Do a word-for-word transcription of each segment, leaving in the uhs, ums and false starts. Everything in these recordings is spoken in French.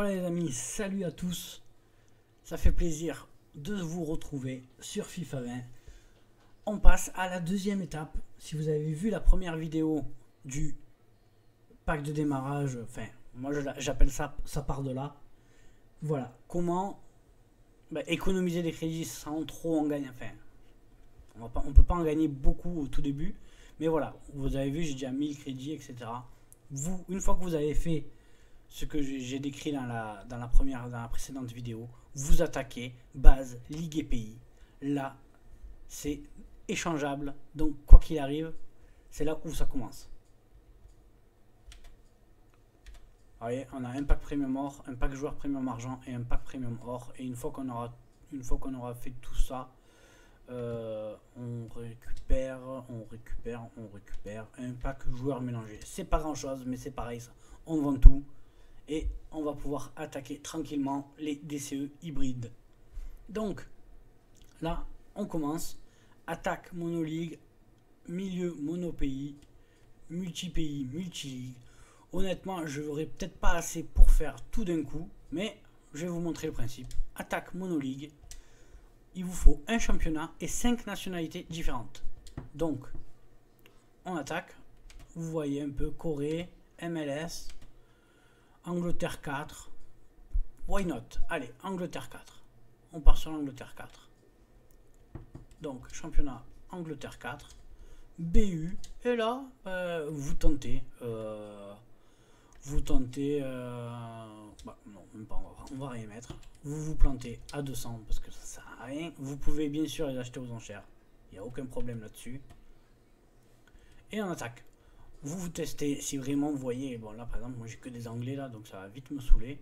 Voilà les amis, salut à tous. Ça fait plaisir de vous retrouver sur FIFA vingt. On passe à la deuxième étape. Si vous avez vu la première vidéo du pack de démarrage, enfin, moi j'appelle ça, ça part de là. Voilà, comment bah, économiser des crédits sans trop en gagner. Enfin, on ne peut pas en gagner beaucoup au tout début. Mais voilà, vous avez vu, j'ai déjà mille crédits, et cetera. Vous, une fois que vous avez fait ce que j'ai décrit dans la, dans la première, dans la précédente vidéo, vous attaquez base, ligue et pays. Là, c'est échangeable. Donc, quoi qu'il arrive, c'est là où ça commence. Vous voyez, on a un pack premium or, un pack joueur premium argent et un pack premium or. Et une fois qu'on aura, une fois qu'on aura fait tout ça, euh, on récupère, on récupère, on récupère un pack joueur mélangé. C'est pas grand chose, mais c'est pareil ça. On vend tout. Et on va pouvoir attaquer tranquillement les D C E hybrides. Donc, là, on commence. Attaque mono-ligue, milieu mono-pays, multi-pays, multi-ligue. Honnêtement, je n'aurai peut-être pas assez pour faire tout d'un coup, mais je vais vous montrer le principe. Attaque mono-ligue, il vous faut un championnat et cinq nationalités différentes. Donc, on attaque. Vous voyez un peu Corée, M L S, Angleterre quatre. Why not? Allez, Angleterre quatre. On part sur l'Angleterre quatre. Donc, championnat Angleterre quatre. B U. Et là, euh, vous tentez. Euh, vous tentez. Euh, bah, non, même pas, on va, on va rien mettre. Vous vous plantez à deux cents parce que ça sert à rien. Vous pouvez bien sûr les acheter aux enchères. Il n'y a aucun problème là-dessus. Et on attaque. Vous vous testez si vraiment vous voyez, bon là par exemple moi j'ai que des anglais là donc ça va vite me saouler.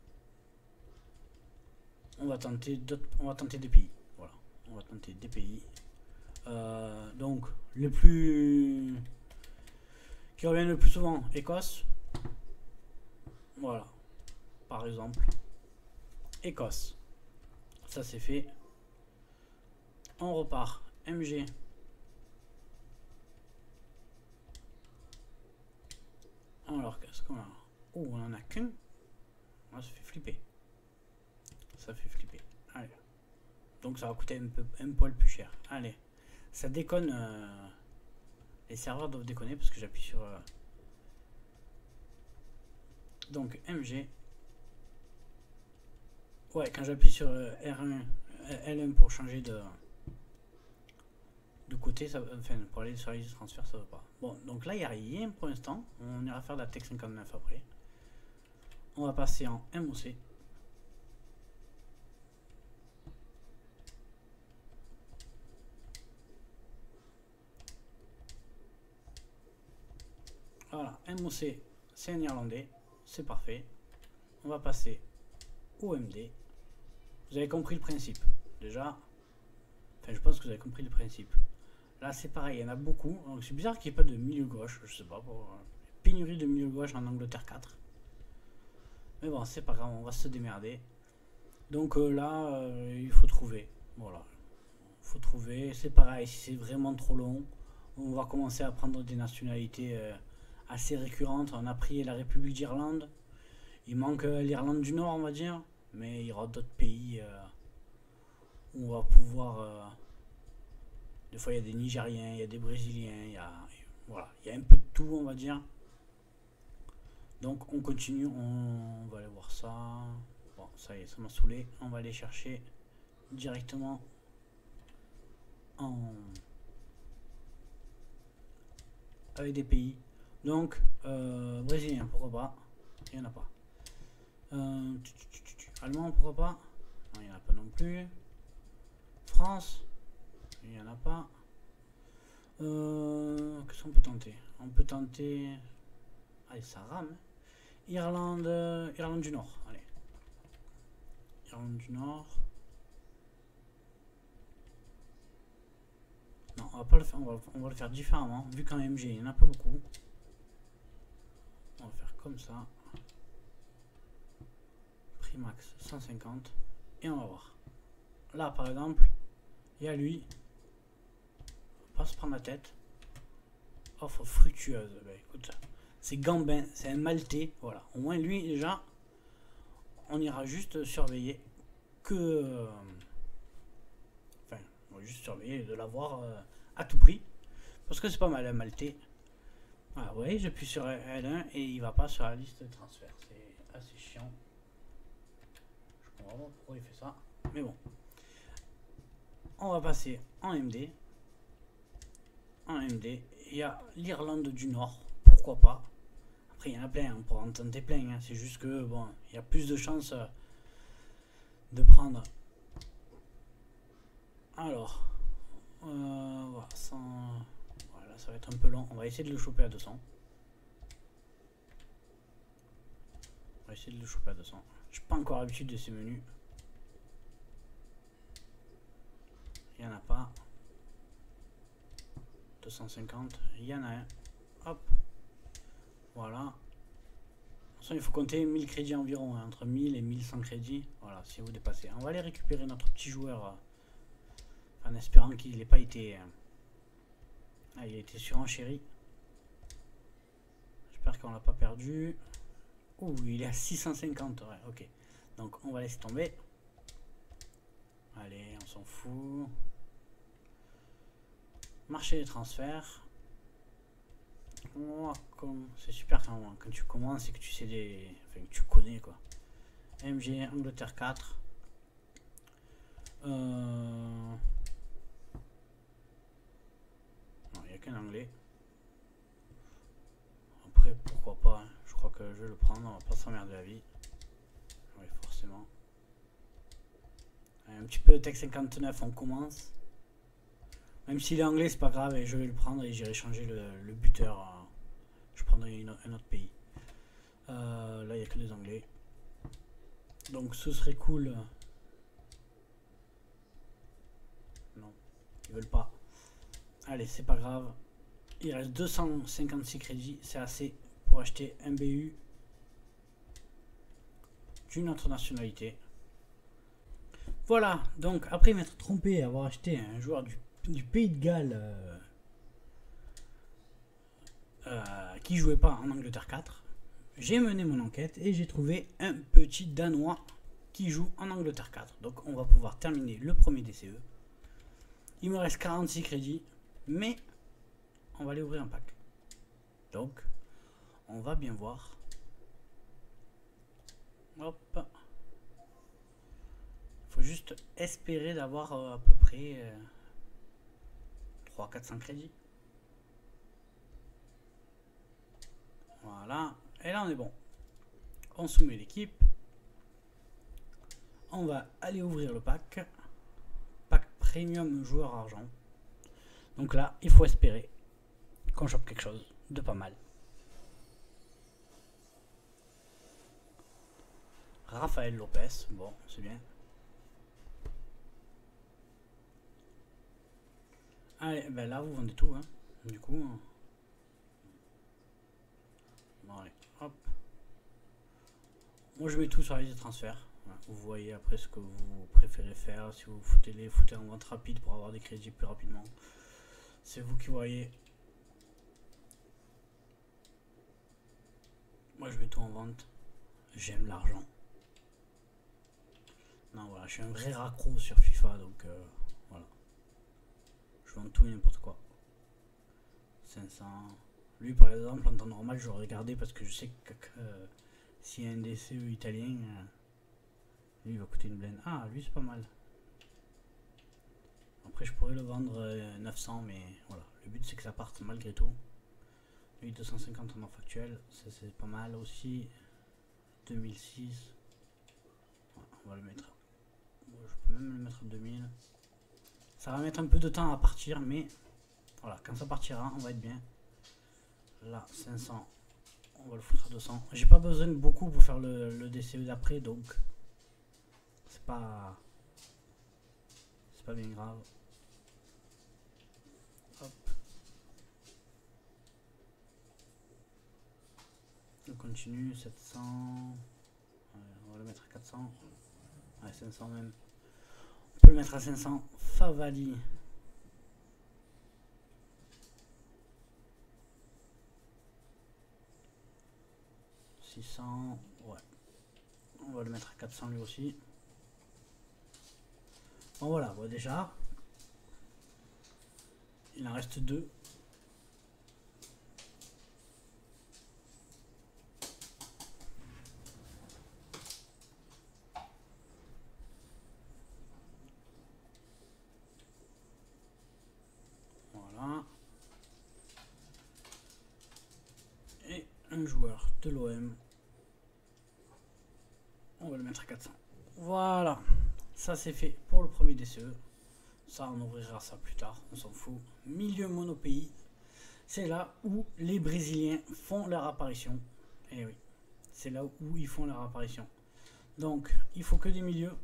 On va tenter d'autres, on va tenter des pays, voilà, on va tenter des pays. Euh, donc le plus qui revient le plus souvent, Écosse. Voilà, par exemple, Écosse. Ça c'est fait. On repart, M G. Alors, qu'est-ce qu'on a? Oh, on en a qu'un. Ça fait flipper. Ça fait flipper. Allez. Donc, ça va coûter un, peu, un poil plus cher. Allez. Ça déconne. Euh... Les serveurs doivent déconner parce que j'appuie sur. Euh... Donc, M G. Ouais, quand j'appuie sur euh, R un, L un pour changer de. De côté, ça, enfin, pour aller sur les transferts, ça va pas. Bon, donc là, il n'y a rien pour l'instant. On ira faire de la Tech cinquante-neuf après. On va passer en M O C. Voilà, M O C, c'est un Irlandais. C'est parfait. On va passer au M D. Vous avez compris le principe, déjà. Enfin, je pense que vous avez compris le principe. Là, c'est pareil, il y en a beaucoup. Donc, c'est bizarre qu'il n'y ait pas de milieu gauche. Je sais pas, pour pénurie de milieu gauche en Angleterre quatre. Mais bon, c'est pas grave, on va se démerder. Donc euh, là, euh, il faut trouver. Voilà. Il faut trouver. C'est pareil, si c'est vraiment trop long, on va commencer à prendre des nationalités euh, assez récurrentes. On a pris la République d'Irlande. Il manque euh, l'Irlande du Nord, on va dire. Mais il y aura d'autres pays euh, où on va pouvoir... Euh, Des fois, il y a des Nigériens, il y a des Brésiliens, il y a, voilà, il y a un peu de tout, on va dire. Donc, on continue, on va aller voir ça. Bon, ça y est, ça m'a saoulé. On va aller chercher directement en... avec des pays. Donc, euh, Brésilien, pourquoi pas? Il n'y en a pas. Euh, Allemand, pourquoi pas? Non, il n'y en a pas non plus. France. Il n'y en a pas. Euh, Qu'est-ce qu'on peut tenter? On peut tenter... Allez, ça rame. Irlande, Irlande du Nord. Allez. Irlande du Nord. Non, on va pas le faire. On va, on va le faire différemment. Vu qu'en M G, il n'y en a pas beaucoup. On va faire comme ça. Prix max cent cinquante. Et on va voir. Là, par exemple, il y a lui. Pas se prendre la tête. Offre fructueuse. Ben, écoute, c'est Gambin, c'est un Maltais. Voilà. Au moins lui déjà, on ira juste surveiller que... Euh, enfin, on va juste surveiller de l'avoir euh, à tout prix. Parce que c'est pas mal, un Maltais. Ah ouais, j'appuie sur L un et il va pas sur la liste de transfert. C'est assez chiant. Je comprends pas pourquoi il fait ça. Mais bon. On va passer en M D. En M D. Il y a l'Irlande du Nord. Pourquoi pas. Après, il y en a plein. On pourra en tenter plein. Hein. C'est juste que, bon, il y a plus de chances euh, de prendre. Alors. Euh, voilà, sans... voilà, ça va être un peu long. On va essayer de le choper à deux cents. On va essayer de le choper à deux cents. Je n'ai pas encore l'habitude de ces menus. Il n'y en a pas. deux cent cinquante. Il y en a un. Hop. Voilà. De toute façon, il faut compter mille crédits environ. Hein, entre mille et mille cent crédits. Voilà, si vous dépassez. On va aller récupérer notre petit joueur. Euh, en espérant qu'il n'ait pas été... Euh, ah, il a été surenchéri. J'espère qu'on l'a pas perdu. Ouh, il est à six cent cinquante. Ouais, ok. Donc, on va laisser tomber. Allez, on s'en fout. Marché des transferts. Oh, c'est super quand, quand tu commences et que tu sais des... Enfin, que tu connais quoi. M G, Angleterre quatre. Euh... Non, il n'y a qu'un anglais. Après, pourquoi pas. Hein. Je crois que je vais le prendre. On va pas s'emmerder la vie. Oui, forcément. Un petit peu de Tech cinquante-neuf, on commence. Même s'il est anglais, c'est pas grave, et je vais le prendre et j'irai changer le, le buteur. Euh, je prendrai une, un autre pays. Euh, là, il n'y a que des anglais. Donc, ce serait cool. Non, ils veulent pas. Allez, c'est pas grave. Il reste deux cent cinquante-six crédits, c'est assez pour acheter un B U d'une autre nationalité. Voilà, donc après m'être trompé et avoir acheté un joueur du, du Pays de Galles euh, euh, qui jouait pas en Angleterre quatre, j'ai mené mon enquête et j'ai trouvé un petit Danois qui joue en Angleterre quatre. Donc on va pouvoir terminer le premier D C E. Il me reste quarante-six crédits, mais on va aller ouvrir un pack. Donc, on va bien voir. Hop. Faut juste espérer d'avoir euh, à peu près euh, trois cents à quatre cents crédits. Voilà. Et là, on est bon. On soumet l'équipe. On va aller ouvrir le pack. Pack premium joueur argent. Donc là, il faut espérer qu'on chope quelque chose de pas mal. Raphaël Lopez, bon, c'est bien. Allez, ben là, vous vendez tout, hein. Du coup... Hein. Bon, allez, hop. Moi, je mets tout sur la liste de transfert. Voilà. Vous voyez après ce que vous préférez faire. Si vous foutez les foutez en vente rapide pour avoir des crédits plus rapidement. C'est vous qui voyez. Moi, je mets tout en vente. J'aime l'argent. Non, voilà, je suis un vrai raccro sur FIFA, donc euh, voilà. Je vends tout et n'importe quoi. cinq cents. Lui, par exemple, en temps normal, je l'aurais gardé parce que je sais que euh, s'il y a un D C E italien, euh, lui, il va coûter une blende. Ah, lui, c'est pas mal. Après, je pourrais le vendre euh, neuf cents, mais voilà. Le but, c'est que ça parte malgré tout. Lui, deux cent cinquante en offre actuelle, ça c'est pas mal aussi. deux mille six. Voilà, on va le mettre. Bon, je peux même le mettre à deux mille. Ça va mettre un peu de temps à partir, mais voilà, quand ça partira, on va être bien. Là, cinq cents. On va le foutre à deux cents. J'ai pas besoin de beaucoup pour faire le, le D C E d'après, donc c'est pas c'est pas bien grave. Hop. On continue, sept cents. Ouais, on va le mettre à quatre cents. Ouais, cinq cents même. On peut le mettre à cinq cents. Favali. six cents. Ouais. On va le mettre à quatre cents lui aussi. Bon voilà, bon, déjà. Il en reste deux. Voilà. Et un joueur de l'O M. On va le mettre à quatre cents. Voilà. Ça c'est fait pour le premier D C E. Ça, on ouvrira ça plus tard, on s'en fout. Milieu monopays, c'est là où les Brésiliens font leur apparition. Et oui, c'est là où ils font leur apparition. Donc, il faut que des milieux.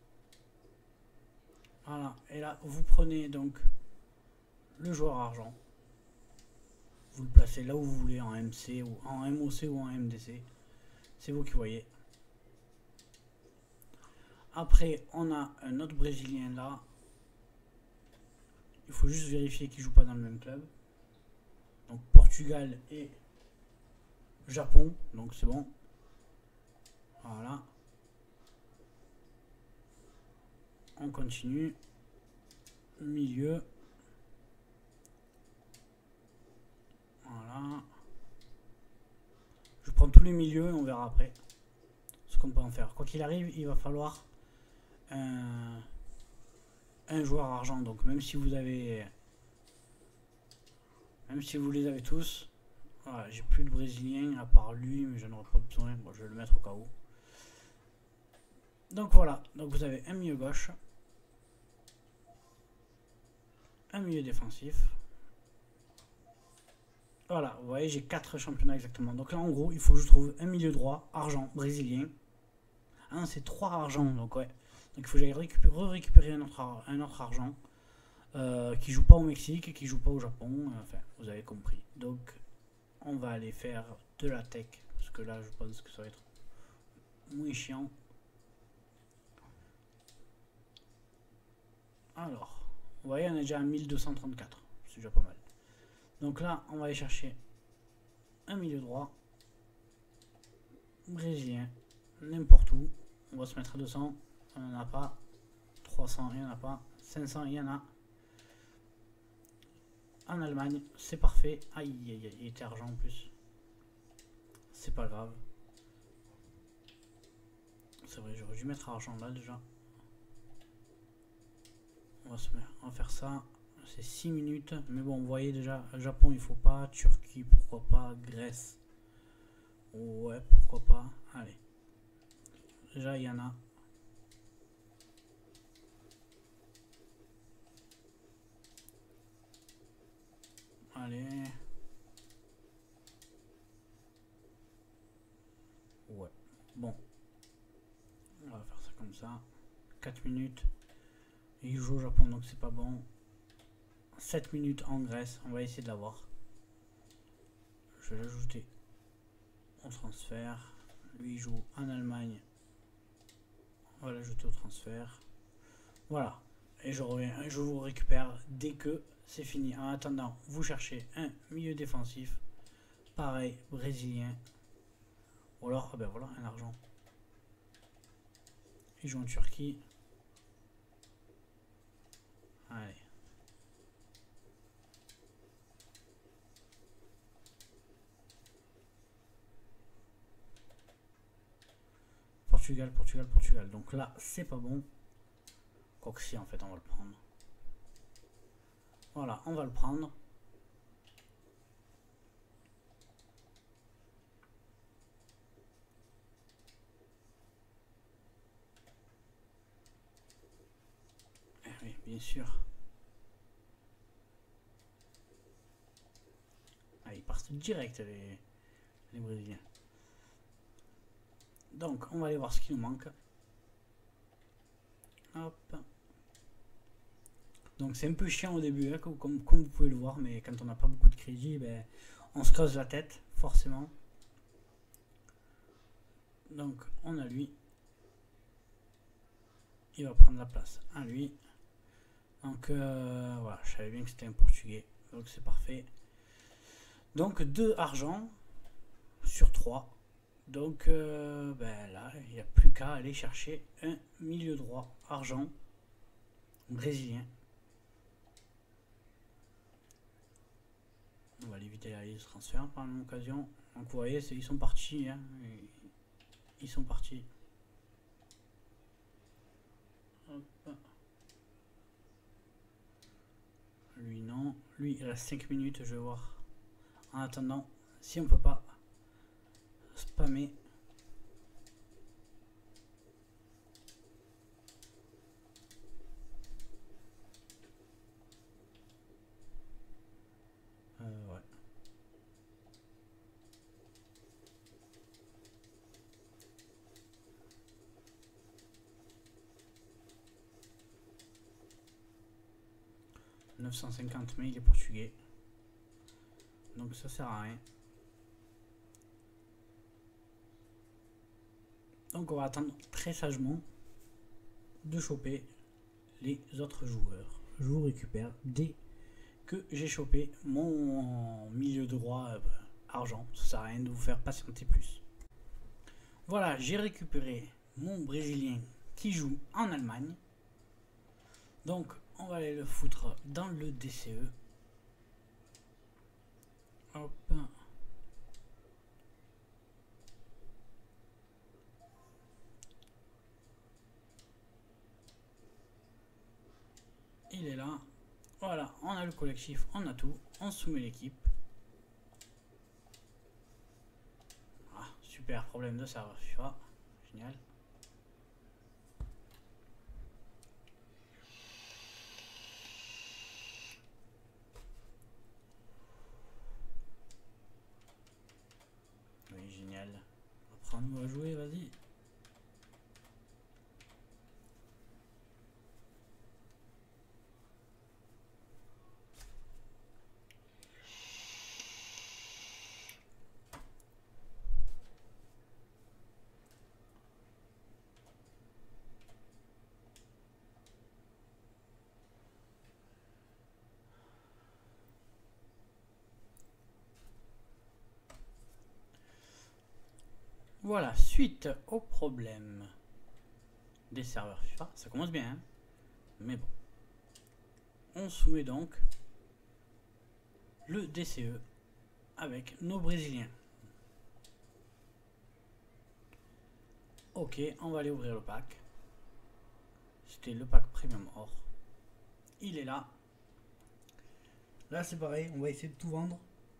Voilà, et là, vous prenez donc le joueur argent. Vous le placez là où vous voulez, en M C, ou en M O C ou en M D C. C'est vous qui voyez. Après, on a un autre Brésilien là. Il faut juste vérifier qu'ils ne jouent pas dans le même club. Donc Portugal et Japon. Donc c'est bon. Voilà. On continue. Milieu. Voilà. Je prends tous les milieux et on verra après ce qu'on peut en faire. Quoi qu'il arrive, il va falloir un... un joueur argent, donc même si vous avez même si vous les avez tous, voilà, j'ai plus de Brésiliens à part lui, mais j'en aurais pas besoin. Bon, je vais le mettre au cas où. Donc voilà, donc vous avez un milieu gauche, un milieu défensif. Voilà, vous voyez, j'ai quatre championnats exactement. Donc là, en gros, il faut que je trouve un milieu droit argent brésilien. Ah non, c'est trois argent, donc ouais. Donc il faut que j'aille récupérer, récupérer un autre, un autre argent euh, qui joue pas au Mexique, qui joue pas au Japon. Enfin, vous avez compris. Donc on va aller faire de la tech parce que là je pense que ça va être moins chiant. Alors, vous voyez, on est déjà à mille deux cent trente-quatre. C'est déjà pas mal. Donc là, on va aller chercher un milieu droit brésilien, n'importe où. On va se mettre à deux cents. On n'en a pas. trois cents, il n'y en a pas. cinq cents, il y en a. En Allemagne, c'est parfait. Aïe, aïe, aïe, il était argent en plus. C'est pas grave. C'est vrai, j'aurais dû mettre argent là déjà. On va, se mettre, on va faire ça. C'est six minutes. Mais bon, vous voyez déjà, Japon, il faut pas. Turquie, pourquoi pas. Grèce. Ouais, pourquoi pas. Allez. Déjà, il y en a. Allez. Ouais. Bon. On va faire ça comme ça. quatre minutes. Il joue au Japon, donc c'est pas bon. sept minutes en Grèce. On va essayer de l'avoir. Je vais l'ajouter au transfert. Lui, il joue en Allemagne. On va l'ajouter au transfert. Voilà. Et je reviens. Je vous récupère dès que c'est fini. En attendant, vous cherchez un milieu défensif. Pareil, brésilien. Ou alors, ah ben voilà, un argent. Il joue en Turquie. Allez. Portugal, Portugal, Portugal. Donc là, c'est pas bon. Quoique si, en fait, on va le prendre. Voilà, on va le prendre. Eh oui, bien sûr. Ah, ils partent direct, les, les Brésiliens. Donc, on va aller voir ce qui nous manque. Hop. Donc, c'est un peu chiant au début, hein, comme, comme, comme vous pouvez le voir, mais quand on n'a pas beaucoup de crédit, ben, on se creuse la tête, forcément. Donc, on a lui. Il va prendre la place à lui. Donc, euh, voilà, je savais bien que c'était un Portugais, donc c'est parfait. Donc, deux argent sur trois. Donc euh, ben là, il n'y a plus qu'à aller chercher un milieu droit argent brésilien. On va l'éviter la liste de transfert par l'occasion. Donc vous voyez, ils sont partis. Hein. Ils sont partis. Hop. Lui non. Lui il reste cinq minutes, je vais voir. En attendant, si on peut pas spammer. Euh, ouais. neuf cent cinquante, mais il est portugais. Donc ça sert à rien. Donc on va attendre très sagement de choper les autres joueurs. Je vous récupère dès que j'ai chopé mon milieu droit euh, argent. Ça sert à rien de vous faire patienter plus. Voilà, j'ai récupéré mon Brésilien qui joue en Allemagne. Donc on va aller le foutre dans le D C E. Hop. Il est là. Voilà, on a le collectif, on a tout. On soumet l'équipe. Ah, super, problème de serveur FIFA. Génial. Oui, génial. Apprends-nous à jouer, vas-y. Voilà, suite au problème des serveurs FIFA, ça commence bien, hein, mais bon. On soumet donc le D C E avec nos Brésiliens. Ok, on va aller ouvrir le pack. C'était le pack Premium Or. Il est là. Là c'est pareil, on va essayer de tout vendre.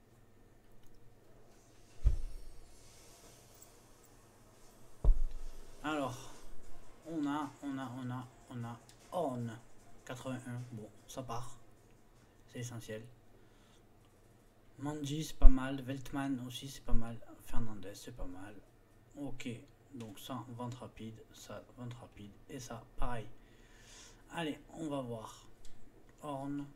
Alors, on a, on a, on a, on a Horn quatre-vingt-un. Bon, ça part. C'est essentiel. Manji, c'est pas mal. Veltman aussi, c'est pas mal. Fernandez, c'est pas mal. Ok, donc ça, vente rapide. Ça, vente rapide. Et ça, pareil. Allez, on va voir. Horn.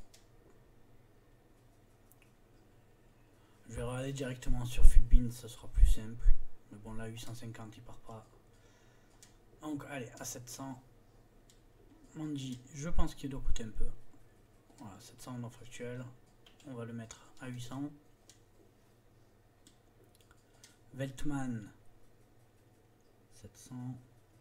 Je vais regarder directement sur Futbin, ça sera plus simple. Mais bon, là, huit cent cinquante, il part pas. Donc, allez, à sept cents. Manji, je pense qu'il doit coûter un peu. Voilà, sept cents en offre actuelle. On va le mettre à huit cents. Veltman, sept cents.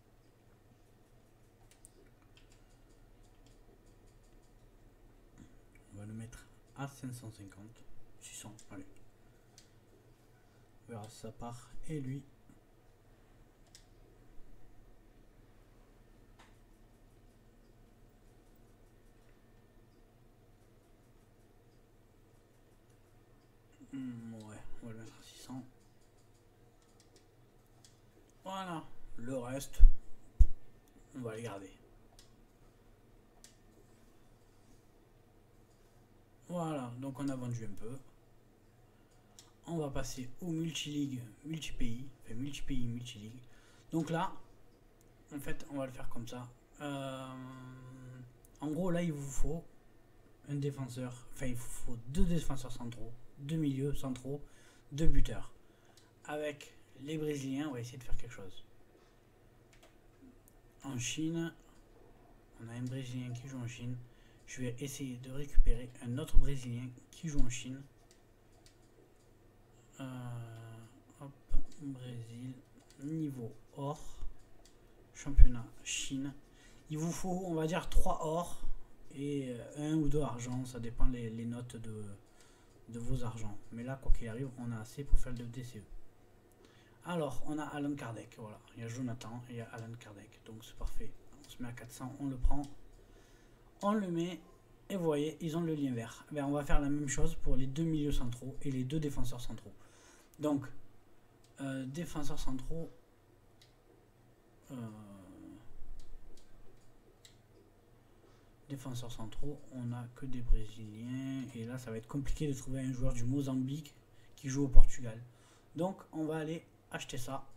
On va le mettre à cinq cent cinquante. six cents, allez. On verra si ça part. Et lui. Mmh, ouais, on va le mettre à six cents. Voilà. Le reste, on va les garder. Voilà, donc on a vendu un peu. On va passer au multi-ligue, multi-pays, enfin multi-pays, multi-ligue. Donc là, en fait, on va le faire comme ça. Euh, en gros, là, il vous faut un défenseur, enfin, il vous faut deux défenseurs centraux, deux milieux centraux, deux buteurs. Avec les Brésiliens, on va essayer de faire quelque chose. En Chine, on a un Brésilien qui joue en Chine. Je vais essayer de récupérer un autre Brésilien qui joue en Chine. Euh, hop, Brésil, niveau or, championnat Chine. Il vous faut, on va dire, trois or et un ou deux argent, ça dépend les, les notes de, de vos argents. Mais là, quoi qu'il arrive, on a assez pour faire le D C E. Alors, on a Alan Kardec, voilà. Il y a Jonathan et il y a Alan Kardec, donc c'est parfait. On se met à quatre cents, on le prend, on le met, et vous voyez, ils ont le lien vert. Ben, on va faire la même chose pour les deux milieux centraux et les deux défenseurs centraux. Donc, euh, défenseurs centraux, euh, défenseurs centraux, on a que des Brésiliens, et là, ça va être compliqué de trouver un joueur du Mozambique qui joue au Portugal. Donc, on va aller acheter ça.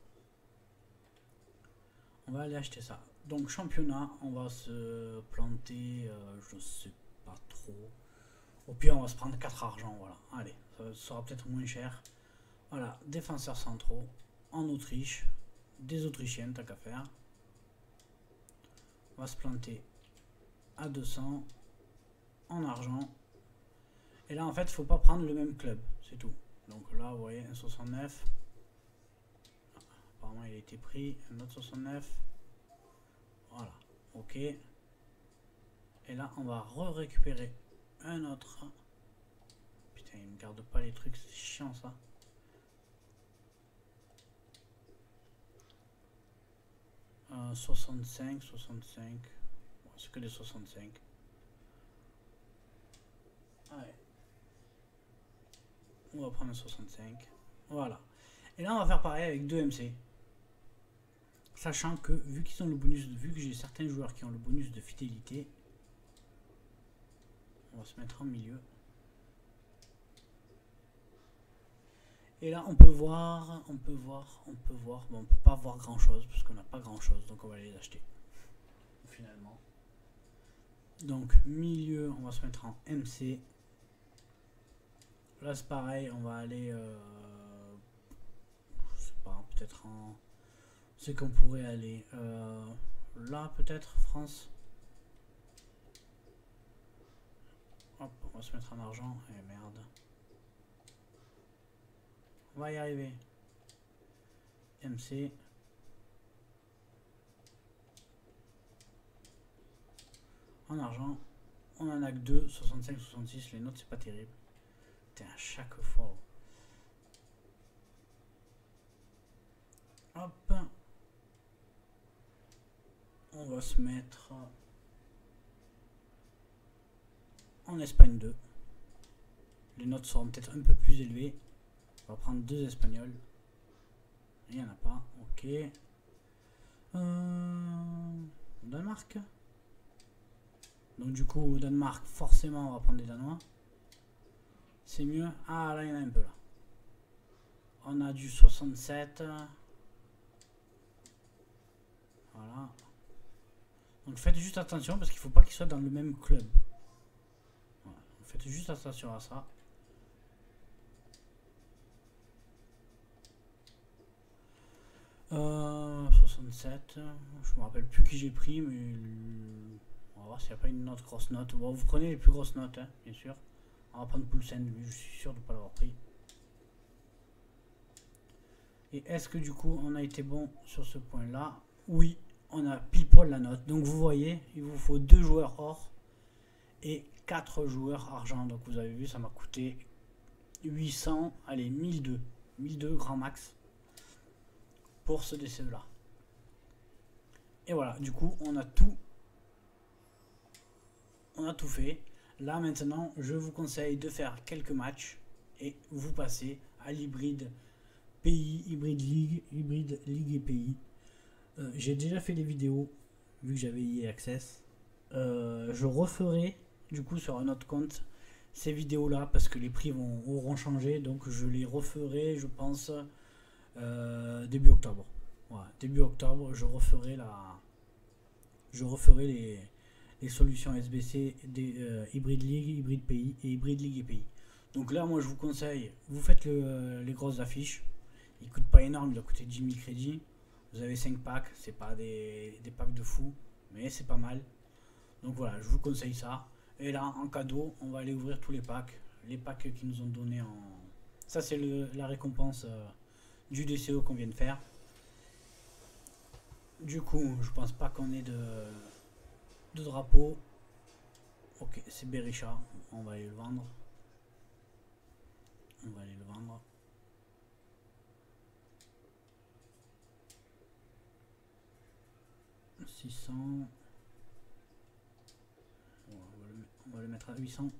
On va aller acheter ça. Donc, championnat, on va se planter, euh, je sais pas trop. Au pire, on va se prendre quatre argent, voilà. Allez, ça sera peut-être moins cher. Voilà, défenseurs centraux en Autriche. Des Autrichiennes, t'as qu'à faire. On va se planter à deux cents en argent. Et là, en fait, il faut pas prendre le même club, c'est tout. Donc là, vous voyez, un soixante-neuf. Apparemment, il a été pris. Un autre soixante-neuf. Voilà, ok. Et là, on va re-récupérer un autre. Putain, il ne garde pas les trucs, c'est chiant ça. Euh, soixante-cinq, soixante-cinq. Bon, c'est que des soixante-cinq. Allez. On va prendre un soixante-cinq. Voilà. Et là, on va faire pareil avec deux M C. Sachant que, vu qu'ils ont le bonus, vu que j'ai certains joueurs qui ont le bonus de fidélité, on va se mettre en milieu. Et là, on peut voir, on peut voir, on peut voir. Bon, on peut pas voir grand chose parce qu'on n'a pas grand chose, donc on va les acheter. Finalement. Donc, milieu, on va se mettre en M C. Là, c'est pareil, on va aller, euh, je sais pas, peut-être en, c'est qu'on pourrait aller euh, là, peut-être, France. Hop, on va se mettre en argent. Eh merde. On va y arriver. M C. En argent. On en a que deux, soixante-cinq, soixante-six. Les notes, c'est pas terrible. À chaque fois. Hop. On va se mettre en Espagne deux. Les notes seront peut-être un peu plus élevées. On va prendre deux Espagnols. Il n'y en a pas. Ok. Euh, Danemark. Donc du coup, au Danemark, forcément, on va prendre des Danois. C'est mieux. Ah, là, il y en a un peu, là. On a du soixante-sept. Voilà. Donc, faites juste attention parce qu'il ne faut pas qu'il soit dans le même club. Voilà. Faites juste attention à ça. Euh, soixante-sept. Je me rappelle plus qui j'ai pris, mais on va voir s'il n'y a pas une autre grosse note. Bon, vous prenez les plus grosses notes, hein, bien sûr. On va prendre Poulsen, lui, je suis sûr de ne pas l'avoir pris. Et est-ce que du coup on a été bon sur ce point là? Oui, on a pile poil la note. Donc vous voyez, il vous faut deux joueurs or et quatre joueurs argent. Donc vous avez vu, ça m'a coûté huit cents, allez, mille deux. mille deux grand max pour ce D C E là. Et voilà, du coup on a tout. On a tout fait. Là maintenant, je vous conseille de faire quelques matchs et vous passez à l'hybride pays, hybride ligue, hybride ligue et pays. Euh, J'ai déjà fait des vidéos vu que j'avais E A Access. Euh, je referai du coup sur un autre compte ces vidéos là parce que les prix vont, auront changé, donc je les referai, je pense, euh, début octobre. Voilà, début octobre, je referai la, je referai les les solutions S B C des euh, hybride ligue, hybride pays et hybride ligue et pays. Donc là, moi, je vous conseille, vous faites le, les grosses affiches. Il coûte pas énorme, il doit coûter dix mille crédits. Vous avez cinq packs, c'est pas des, des packs de fou, mais c'est pas mal. Donc voilà, je vous conseille ça. Et là, en cadeau, on va aller ouvrir tous les packs. Les packs qu'ils nous ont donné en... Ça, c'est la récompense euh, du D C E qu'on vient de faire. Du coup, je pense pas qu'on ait de, de drapeau. Ok, c'est Berisha, on va aller le vendre. On va aller le vendre. six cents. On va le, on va le mettre à huit cents.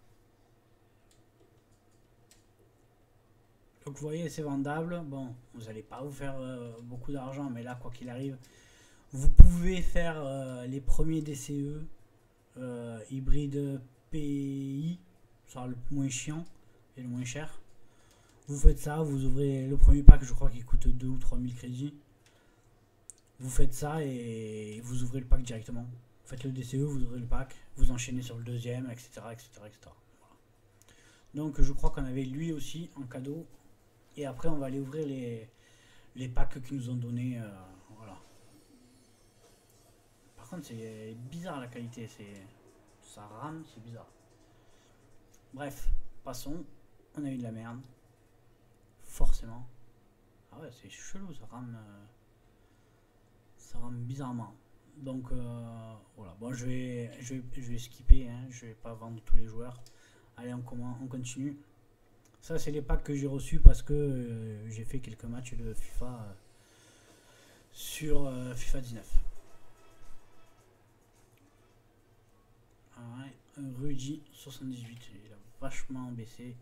Donc vous voyez, c'est vendable. Bon, vous n'allez pas vous faire euh, beaucoup d'argent, mais là, quoi qu'il arrive, vous pouvez faire euh, les premiers D C E euh, hybride P I, ça sera le moins chiant et le moins cher. Vous faites ça, vous ouvrez le premier pack, je crois qu'il coûte deux ou trois mille crédits. Vous faites ça et vous ouvrez le pack directement. Vous faites le D C E, vous ouvrez le pack, vous enchaînez sur le deuxième, et cetera et cetera, et cetera. Voilà. Donc je crois qu'on avait lui aussi en cadeau. Et après on va aller ouvrir les, les packs qu'ils nous ont donné. Euh, voilà. Par contre c'est bizarre la qualité, c'est ça rame, c'est bizarre. Bref, passons. On a eu de la merde. Forcément. Ah ouais, c'est chelou, ça rame. Euh, ça rame bizarrement. Donc euh, voilà. Bon, je vais, je vais, je vais skipper. Hein, je vais pas vendre tous les joueurs. Allez, on, comment, on continue. Ça, c'est les packs que j'ai reçus parce que euh, j'ai fait quelques matchs de FIFA euh, sur euh, FIFA dix-neuf. Ah ouais, Rudy soixante-dix-huit, il a vachement baissé.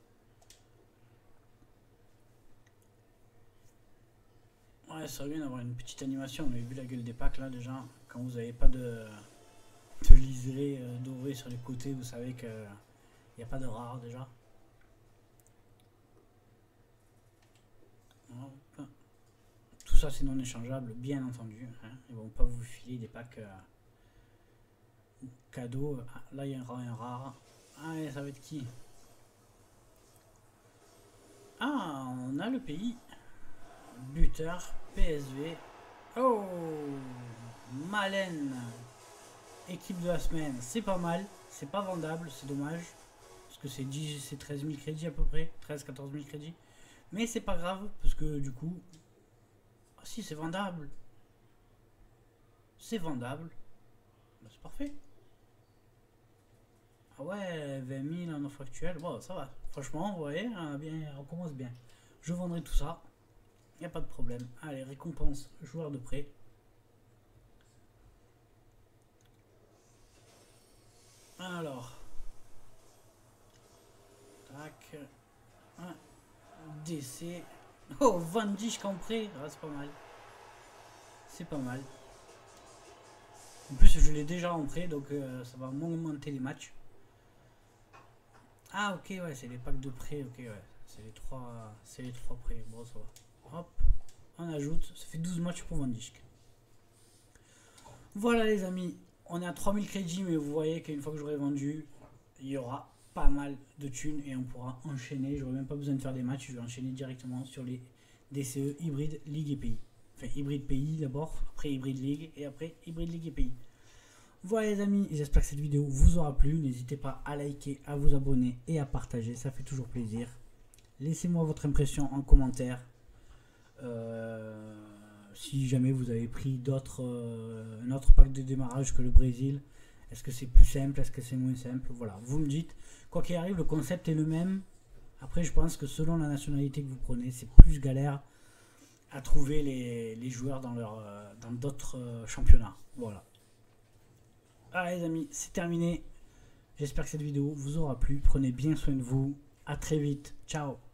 Ouais, ça serait bien d'avoir une petite animation. On avait vu la gueule des packs là déjà. Quand vous n'avez pas de, de liseré euh, doré sur les côtés, vous savez qu'il n'y a pas de rare déjà. Hop. Tout ça c'est non échangeable, bien entendu. Hein. Ils vont pas vous filer des packs euh, cadeaux. Ah, là il y aura un rare. Ah, et ça va être qui? Ah, on a le pays. Buteur, P S V. Oh, Malen. Équipe de la semaine, c'est pas mal. C'est pas vendable, c'est dommage. Parce que c'est c'est treize mille crédits à peu près. treize à quatorze mille crédits. Mais c'est pas grave, parce que du coup... Ah si, c'est vendable. C'est vendable. Bah, c'est parfait. Ah ouais, vingt mille en offre actuelle. Bon, ça va. Franchement, vous voyez, on, bien, on commence bien. Je vendrai tout ça. Il n'y a pas de problème. Allez, récompense joueur de prêt. Alors. Tac. Un D C. Oh, Van Dijk en prêt. Ah, c'est pas mal. C'est pas mal. En plus, je l'ai déjà en prêt, donc euh, ça va augmenter les matchs. Ah, ok, ouais, c'est les packs de prêt. Ok, ouais. C'est les trois, c'est les trois prêts. Bon, ça va. Hop, on ajoute. Ça fait douze matchs pour Van Dijk. Voilà, les amis. On est à trois mille crédits, mais vous voyez qu'une fois que j'aurai vendu, il y aura pas mal de thunes et on pourra enchaîner. J'aurai même pas besoin de faire des matchs. Je vais enchaîner directement sur les D C E hybride Ligue et Pays. Enfin, hybride pays d'abord, après hybride Ligue et après hybride Ligue et Pays. Voilà les amis, j'espère que cette vidéo vous aura plu. N'hésitez pas à liker, à vous abonner et à partager, ça fait toujours plaisir. Laissez-moi votre impression en commentaire. Euh, si jamais vous avez pris d'autres, euh, un autre pack de démarrage que le Brésil, est-ce que c'est plus simple, est-ce que c'est moins simple? Voilà, vous me dites. Quoi qu'il arrive, le concept est le même. Après, je pense que selon la nationalité que vous prenez, c'est plus galère à trouver les, les joueurs dans leur euh, dans d'autres euh, championnats. Voilà. Allez les amis, c'est terminé. J'espère que cette vidéo vous aura plu. Prenez bien soin de vous. À très vite. Ciao.